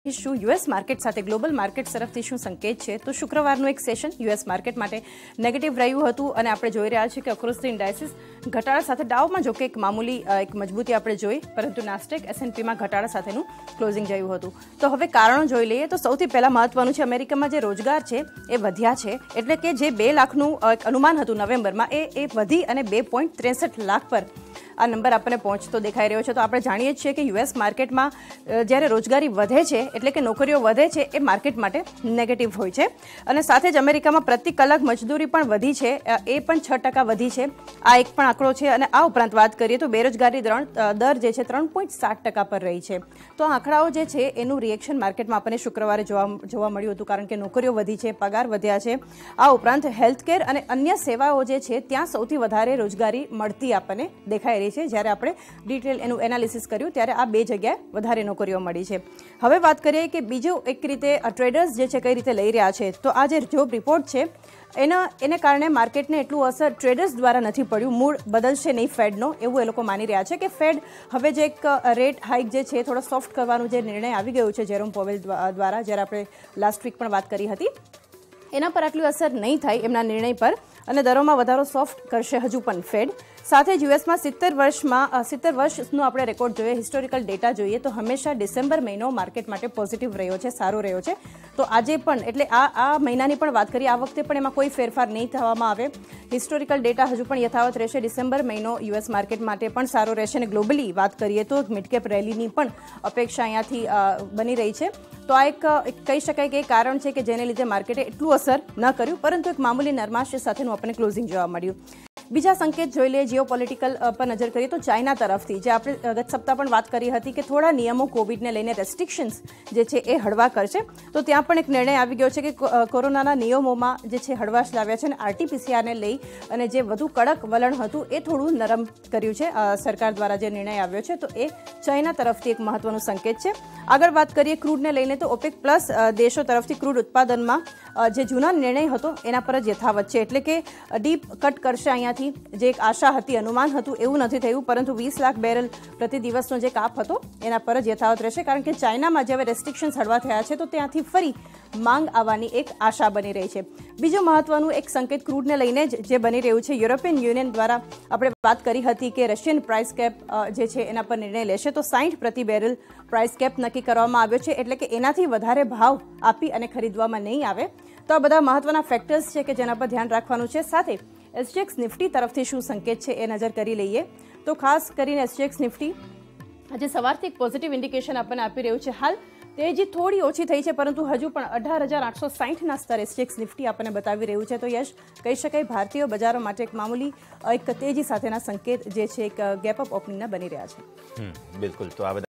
શું US market સાથે global market તરફથી શું સંકેત છે? તો શુક્રવારનું એક સેશન યુએસ માર્કેટ માટે નેગેટિવ રહ્યું હતું અને આપણે જોઈ રહ્યા છીએ કે અક્રોસ ધ ઇન્ડાઇસિસ ઘટાડા સાથે ડાઉમાં જોકે એક મામૂલી એક મજબૂતી આપણે જોઈ, પરંતુ નાસ્ટેક S&Pમાં ઘટાડા સાથેનું ક્લોઝિંગ રહ્યું હતું. તો હવે કારણો જોઈ લઈએ તો સૌથી પહેલા મહત્વનું છે અમેરિકામાં જે રોજગાર છે એ વધ્યા છે, એટલે કે જે 2 લાખનું અનુમાન હતું નવેમ્બરમાં એ વધી અને 2.63 લાખ પર આ નંબર આપણને પહોંચતો દેખાઈ રહ્યો છે. તો આપણે જાણીએ છીએ કે યુએસ માર્કેટમાં જ્યારે રોજગારી વધે છે એટલે કે નોકરીઓ વધે છે એ માર્કેટ માટે નેગેટિવ હોય છે. અને સાથે જ અમેરિકામાં પ્રતિ કલાક મજદૂરી પણ વધી છે, એ પણ 6% વધી છે. આ એક પણ આંકડો છે. અને આ ઉપરાંત વાત કરીએ તો બેરોજગારી દર જે છે 3.7% પર રહી છે. તો આ આંકડાઓ જે છે એનું રિએક્શન માર્કેટમાં આપણને શુક્રવારે જોવા મળ્યું હતું, કારણ કે નોકરીઓ વધી છે, પગાર વધ્યા છે. આ ઉપરાંત હેલ્થકેર અને અન્ય સેવાઓ જે છે ત્યાં સૌથી વધારે રોજગારી મળતી આપણને દેખાઈ રહી છે. જ્યારે આપણે ડિટેલ એનું એનાલિસિસ કર્યું ત્યારે આ 2 જગ્યાએ વધારે નોકરીઓ મળી છે. હવે વાત કરીએ કે બીજું એક રીતે ટ્રેડર્સ જે છે કઈ રીતે લઈ રહ્યા છે. તો આ જે જોબ રિપોર્ટ છે એને કારણે માર્કેટને એટલું અસર ટ્રેડર્સ દ્વારા નથી પડ્યું. મૂળ બદલશે નહીં ફેડનો, એવું એ લોકો માની રહ્યા છે કે ફેડ હવે જે એક રેટ હાઇક જે છે થોડો સોફ્ટ કરવાનું જે નિર્ણય આવી ગયો છે જેરોમ પોવેલ દ્વારા, જ્યારે આપણે લાસ્ટ વીક પણ વાત કરી હતી, એના પર આટલી અસર નહીં થાય એમના નિર્ણય પર, અને દરોમાં વધારો સોફ્ટ કરશે હજુ પણ ફેડ. સાથે જ યુએસમાં 70 વર્ષનો આપણે રેકોર્ડ જોઈએ, હિસ્ટોરિકલ ડેટા જોઈએ તો હંમેશા ડિસેમ્બર મહિનો માર્કેટ માટે પોઝિટિવ રહ્યો છે, સારો રહ્યો છે. તો આજે પણ એટલે આ મહિનાની પણ વાત કરીએ, આ વખતે પણ એમાં કોઈ ફેરફાર નહીં થવામાં આવે. હિસ્ટોરિકલ ડેટા હજુ પણ યથાવત રહેશે. ડિસેમ્બર મહિનો યુએસ માર્કેટ માટે પણ સારો રહેશે. અને ગ્લોબલી વાત કરીએ તો મિડકેપ રેલીની પણ અપેક્ષા અહીંયાથી બની રહી છે. તો આ એક કહી શકાય કે કારણ છે કે જેને લીધે માર્કેટે એટલું અસર ન કર્યું, પરંતુ એક મામૂલી નરમાશ સાથેનું આપણને ક્લોઝિંગ જોવા મળ્યું. બીજા સંકેત જોઈ લઈએ જીઓપોલિટિકલ પર નજર કરીએ તો ચાઇના તરફથી જે આપણે ગત સપ્તાહ પણ વાત કરી હતી કે થોડા નિયમો કોવિડને લઈને રેસ્ટ્રિક્શન્સ જે છે એ હળવા કરશે. તો ત્યાં પણ એક નિર્ણય આવી ગયો છે કે કોરોનાના નિયમોમાં જે છે હળવાશ લાવ્યા છે, અને RT-PCRને લઈ અને જે વધુ કડક વલણ હતું એ થોડું નરમ કર્યું છે સરકાર દ્વારા જે નિર્ણય આવ્યો છે. તો એ ચાઇના તરફથી એક મહત્વનું સંકેત છે. આગળ વાત કરીએ ક્રૂડને લઈને તો OPEC પ્લસ દેશો તરફથી ક્રૂડ ઉત્પાદનમાં જે જૂના નિર્ણય હતો એના પર જ યથાવત છે, એટલે કે ડીપ કટ કરશે અહીંયાથી. જે એક આશા હતી, અનુમાન હતું, એવું નથી થયું, પરંતુ 20 લાખ બેરલ પ્રતિ દિવસનો જે કાપ હતો એના પર જ યથાવત રહેશે, કારણ કે ચાઇનામાં જે હવે રેસ્ટ્રિક્શન્સ હળવા થયા છે તો ત્યાંથી ફરી માંગ આવવાની એક આશા બની રહી છે. બીજું મહત્વનું એક સંકેત ક્રૂડને લઈને જે બની રહ્યું છે, યુરોપિયન યુનિયન દ્વારા આપણે વાત કરી હતી કે રશિયન પ્રાઇસ કેપ જે છે એના પર નિર્ણય લેશે. તો 60 પ્રતિ બેરલ પ્રાઇસ કેપ નક્કી કરવામાં આવ્યો છે, એટલે કે એનાથી વધારે ભાવ આપી અને ખરીદવામાં નહીં આવે. તો આ બધા મહત્વના ફેક્ટર્સ છે કે જેના પર ધ્યાન રાખવાનું છે. સાથે SGX નિફ્ટી તરફથી શું સંકેત છે એ નજર કરી લઈએ. તો ખાસ કરીને SGX નિફ્ટી આજે સવારથી એક પોઝિટિવ ઇન્ડિકેશન આપણને આપી રહ્યું છે. હાલ તેજી થોડી ઓછી થઈ છે, પરંતુ હજુ પણ 18,860ના સ્તરે SGX નિફ્ટી આપણને બતાવી રહ્યું છે. તો યશ કહી શકાય ભારતીય બજારો માટે એક મામૂલી એક તેજી સાથેના સંકેત જે છે એક ગેપ અપ ઓપનિંગના બની રહ્યા છે. બિલકુલ. તો આ